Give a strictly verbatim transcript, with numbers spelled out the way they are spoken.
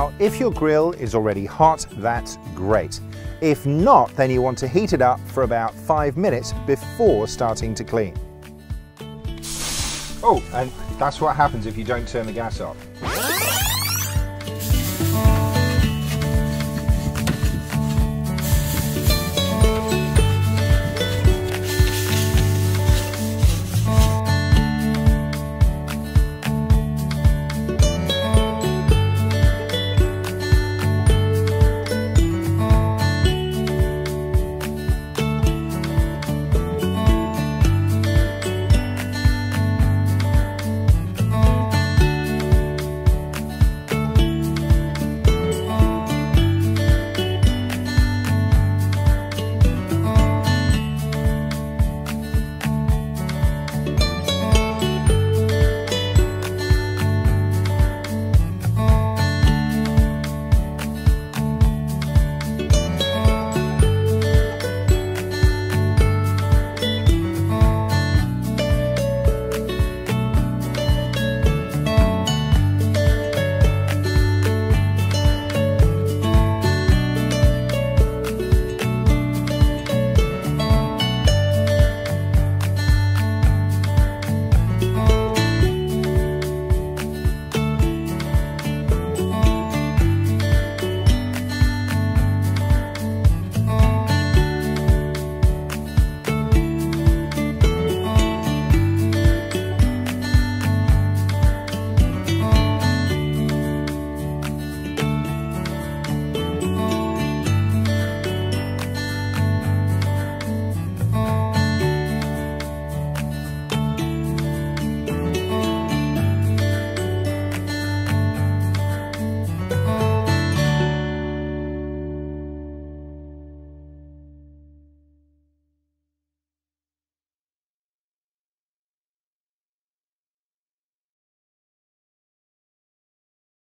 Now, if your grill is already hot, that's great. If not, then you want to heat it up for about five minutes before starting to clean. Oh, and that's what happens if you don't turn the gas off.